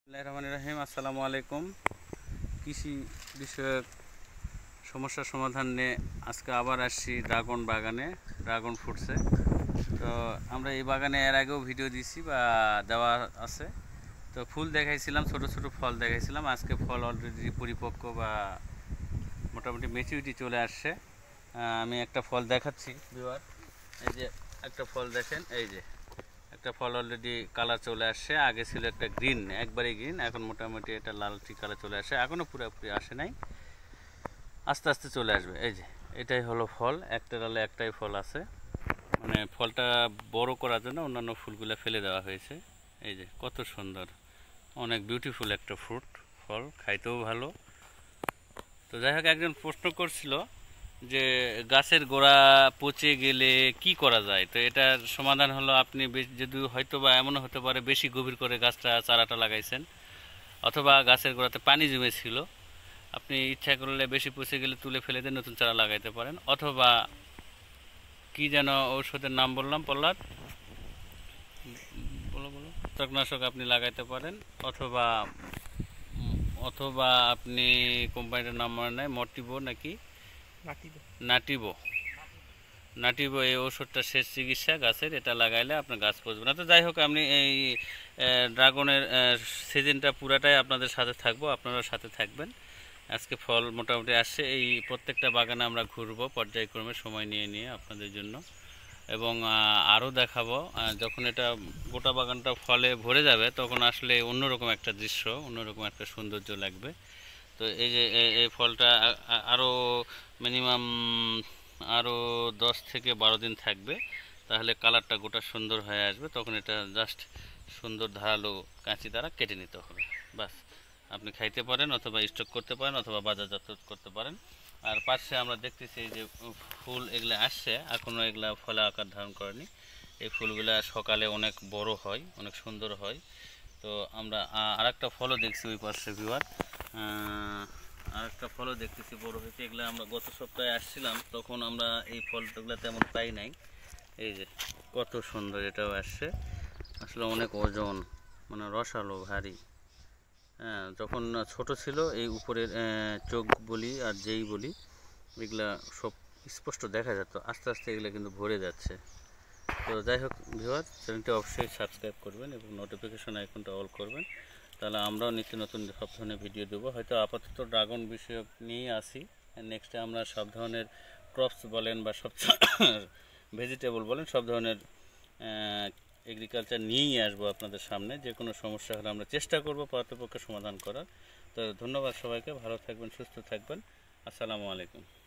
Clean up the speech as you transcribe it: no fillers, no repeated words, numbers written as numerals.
রহিম আসসালামু আলাইকুম। কৃষি বিষয়ক সমস্যার সমাধান নিয়ে আজকে আবার আসছি ড্রাগন বাগানে, ড্রাগন ফ্রুটসে। তো আমরা এই বাগানে এর আগেও ভিডিও দিছি বা দেওয়া আছে। তো ফুল দেখাইছিলাম, ছোট ছোট ফল দেখাইছিলাম। আজকে ফল অলরেডি পরিপক্ক বা মোটামুটি ম্যাচুরিটি চলে আসছে। আমি একটা ফল দেখাচ্ছি ভিউয়ার। এই যে একটা ফল দেখেন, এই যে একটা ফল অলরেডি কালার চলে আসছে। আগে ছিল একটা গ্রিন, একবারে গ্রিন, এখন মোটামুটি এটা লালটি কালার চলে আসে। এখনও পুরোপুরি আসে নাই, আস্তে আস্তে চলে আসবে। এই যে এটাই হলো ফল, একটা ডালে একটাই ফল আছে। মানে ফলটা বড় করার জন্য অন্যান্য ফুলগুলো ফেলে দেওয়া হয়েছে। এই যে কত সুন্দর, অনেক বিউটিফুল একটা ফল, খাইতেও ভালো। তো যাই হোক, একজন প্রশ্ন করছিল যে গাছের গোড়া পচে গেলে কি করা যায়। তো এটার সমাধান হলো, আপনি যদি হয়তো বা এমনও হতে পারে বেশি গভীর করে গাছটা চারাটা লাগাইছেন, অথবা গাছের গোড়াতে পানি জমেছিল, আপনি ইচ্ছা করলে বেশি পচে গেলে তুলে ফেলে দিয়ে নতুন চারা লাগাইতে পারেন। অথবা কি যেন ঔষধের নাম বললাম, পল্লাদ বলো বলো, ছত্রাকনাশক আপনি লাগাইতে পারেন। অথবা অথবা আপনি কোম্পানিটার নাম মনে নেয়, মর্টিবো নাকি নাটিবো, নাটিবো এই ওষুধটা শেষ চিকিৎসা গাছের, এটা লাগাইলে আপনার গাছ পচবে না। তো যাই হোক, আমি এই ড্রাগনের সিজনটা পুরাটাই আপনাদের সাথে থাকবো, আপনারা সাথে থাকবেন। আজকে ফল মোটামুটি আসছে। এই প্রত্যেকটা বাগানে আমরা ঘুরবো পর্যায়ক্রমে, সময় নিয়ে নিয়ে আপনাদের জন্য, এবং আরও দেখাবো। যখন এটা গোটা বাগানটা ফলে ভরে যাবে, তখন আসলে অন্যরকম একটা দৃশ্য, অন্যরকম একটা সৌন্দর্য লাগবে। তো এই যে এই ফলটা আরও মিনিমাম আরও 10 থেকে 12 দিন থাকবে, তাহলে কালারটা গোটা সুন্দর হয়ে আসবে। তখন এটা জাস্ট সুন্দর ধারালো কাঁচি দ্বারা কেটে নিতে হবে, বাস। আপনি খাইতে পারেন, অথবা স্টক করতে পারেন, অথবা বাজারজাত করতে পারেন। আর পাশে আমরা দেখতেছি যে ফুল এগুলো আসছে, এখনও এগুলা ফলে আকার ধারণ করেনি। এই ফুলগুলা সকালে অনেক বড় হয়, অনেক সুন্দর হয়। তো আমরা আরেকটা ফলও দেখছি ওই পাশে ভিউয়ার, আরেকটা ফলও দেখতেছি বড় হয়েছে। এগুলো আমরা গত সপ্তাহে আসছিলাম, তখন আমরা এই ফলগুলো তেমন পাই নাই। এই যে কত সুন্দর, এটাও আসছে। আসলে অনেক ওজন, মানে রসালো, ভারী। হ্যাঁ, যখন ছোট ছিল এই উপরের চোখ বলি আর যেই বলি, এগুলা সব স্পষ্ট দেখা যেত। আস্তে আস্তে এগুলো কিন্তু ভরে যাচ্ছে। তো যাই হোক ভিউয়ার, চ্যানেলটি অবশ্যই সাবস্ক্রাইব করবেন এবং নোটিফিকেশন আইকনটা অল করবেন, তাহলে আমরাও নিত্য নতুন সব ধরনের ভিডিও দেবো। হয়তো আপাতত ড্রাগন বিষয়ক নিয়েই আসি, নেক্সটে আমরা সব ধরনের ক্রপস বলেন বা সব ভেজিটেবল বলেন, সব ধরনের এগ্রিকালচার নিয়েই আসবো আপনাদের সামনে। যে কোনো সমস্যা হলে আমরা চেষ্টা করবো পারতপক্ষে সমাধান করার। তো ধন্যবাদ সবাইকে, ভালো থাকবেন, সুস্থ থাকবেন। আসসালামু আলাইকুম।